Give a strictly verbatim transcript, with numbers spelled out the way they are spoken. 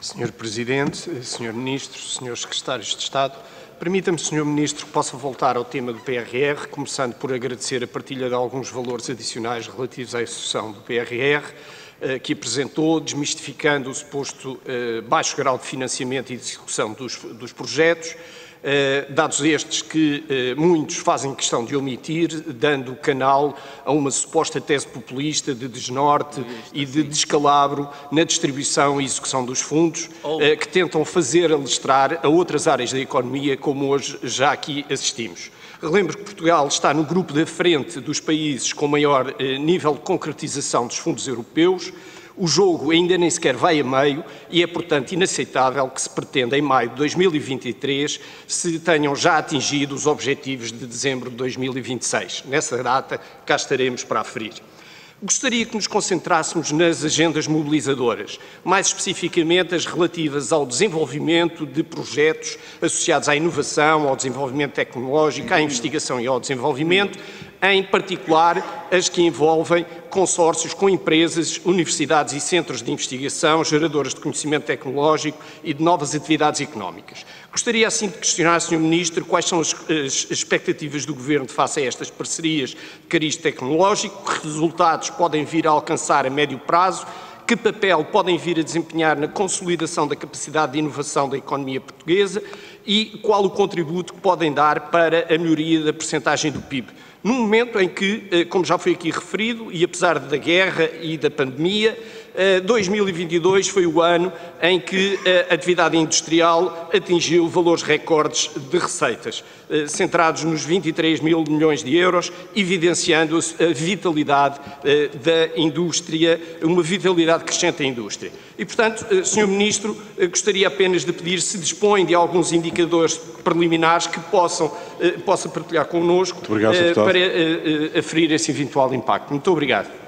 senhor Presidente, senhor Ministro, senhores Secretários de Estado, permita-me, senhor Ministro, que possa voltar ao tema do P R R, começando por agradecer a partilha de alguns valores adicionais relativos à execução do P R R, que apresentou, desmistificando o suposto baixo grau de financiamento e de execução dos, dos projetos, dados estes que muitos fazem questão de omitir, dando canal a uma suposta tese populista de desnorte e de descalabro na distribuição e execução dos fundos, que tentam fazer alastrar a outras áreas da economia, como hoje já aqui assistimos. Relembro que Portugal está no grupo da frente dos países com maior nível de concretização dos fundos europeus. O jogo ainda nem sequer vai a meio e é, portanto, inaceitável que se pretenda, em maio de dois mil e vinte e três, se tenham já atingido os objetivos de dezembro de dois mil e vinte e seis. Nessa data, cá estaremos para aferir. Gostaria que nos concentrássemos nas agendas mobilizadoras, mais especificamente as relativas ao desenvolvimento de projetos associados à inovação, ao desenvolvimento tecnológico, à investigação e ao desenvolvimento, em particular as que envolvem consórcios com empresas, universidades e centros de investigação, geradoras de conhecimento tecnológico e de novas atividades económicas. Gostaria assim de questionar, senhor Ministro, quais são as, as expectativas do Governo face a estas parcerias de cariz tecnológico, que resultados podem vir a alcançar a médio prazo, que papel podem vir a desempenhar na consolidação da capacidade de inovação da economia portuguesa e qual o contributo que podem dar para a melhoria da percentagem do P I B. Num momento em que, como já foi aqui referido, e apesar da guerra e da pandemia, dois mil e vinte e dois foi o ano em que a atividade industrial atingiu valores recordes de receitas, centrados nos vinte e três mil milhões de euros, evidenciando a vitalidade da indústria, uma vitalidade crescente da indústria. E, portanto, senhor Ministro, gostaria apenas de pedir se dispõe de alguns indicadores preliminares que possam, possa partilhar connosco para aferir esse eventual impacto. Muito obrigado.